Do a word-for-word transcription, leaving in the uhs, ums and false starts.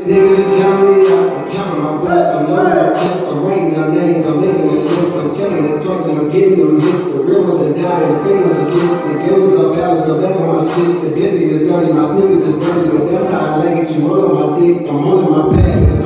Nigga, to count me out, I'm counting my books, I'm loading my chips, I'm writing down names, I'm making the lists, I'm checking the trucks, and I'm getting them hit. The real ones that die, the fingers are lit, the gills are balanced, so that's on my shit. The divvy is dirty, my sneakers is dirty, but that's how I like it. You all on my dick, I'm all in my bag.